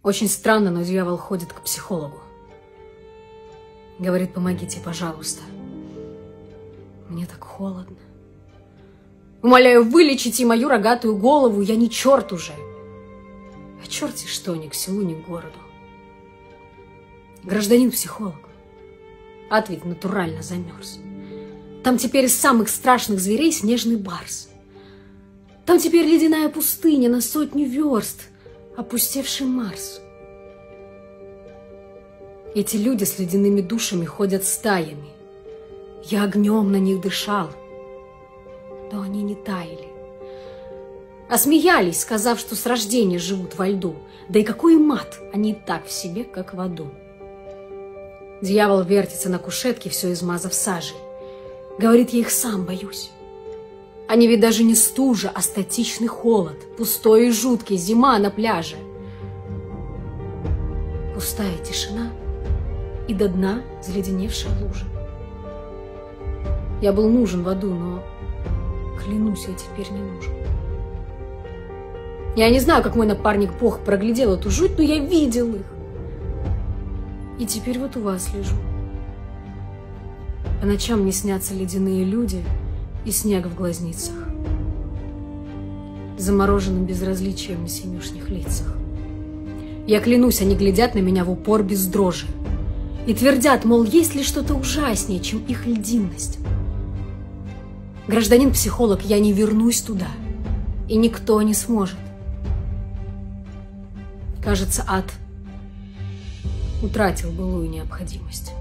Очень странно, но дьявол ходит к психологу. Говорит: помогите, пожалуйста. Мне так холодно. Умоляю, вылечите мою рогатую голову, я не черт уже. А черти что, ни к селу, ни к городу. Гражданин-психолог, ад ведь натурально замерз. Там теперь из самых страшных зверей снежный барс. Там теперь ледяная пустыня на 100 верст, опустевший Марс. Эти люди с ледяными душами ходят стаями. Я огнем на них дышал, но они не таяли. А смеялись, сказав, что с рождения живут во льду. Да и какой мат, они и так в себе, как в аду. Дьявол вертится на кушетке, все измазав сажей. Говорит: я их сам боюсь. Они ведь даже не стужа, а статичный холод, пустой и жуткий, зима на пляже. Пустая тишина и до дна заледеневшая лужа. Я был нужен в аду, но, клянусь, я теперь не нужен. Я не знаю, как мой напарник Бог проглядел эту жуть, но я видел их. И теперь вот у вас лежу. По ночам мне снятся ледяные люди и снег в глазницах, замороженным безразличием на синюшних лицах. Я клянусь, они глядят на меня в упор без дрожи и твердят, мол, есть ли что-то ужаснее, чем их льдинность. Гражданин-психолог, я не вернусь туда, и никто не сможет. Кажется, ад утратил былую необходимость.